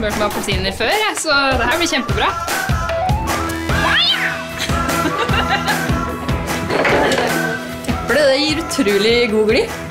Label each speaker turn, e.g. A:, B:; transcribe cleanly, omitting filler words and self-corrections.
A: smørt med appelsiner før, så det her blir kjempebra. Eplet, det gir utrolig god glid.